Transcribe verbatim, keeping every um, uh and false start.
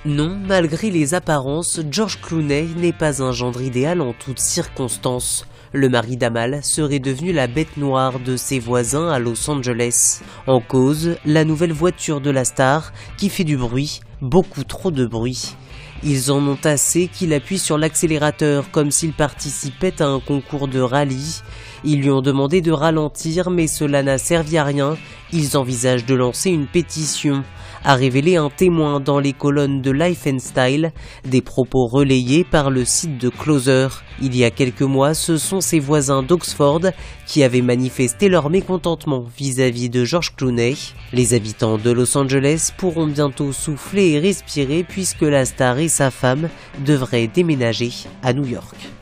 Non, malgré les apparences, George Clooney n'est pas un gendre idéal en toutes circonstances. Le mari d'Amal serait devenu la bête noire de ses voisins à Los Angeles. En cause, la nouvelle voiture de la star qui fait du bruit, beaucoup trop de bruit. Ils en ont assez qu'il appuie sur l'accélérateur comme s'il participait à un concours de rallye. Ils lui ont demandé de ralentir mais cela n'a servi à rien. Ils envisagent de lancer une pétition, a révélé un témoin dans les colonnes de Life and Style, des propos relayés par le site de Closer. Il y a quelques mois, ce sont ses voisins d'Oxford qui avaient manifesté leur mécontentement vis-à-vis de George Clooney. Les habitants de Los Angeles pourront bientôt souffler et respirer puisque la star et sa femme devraient déménager à New York.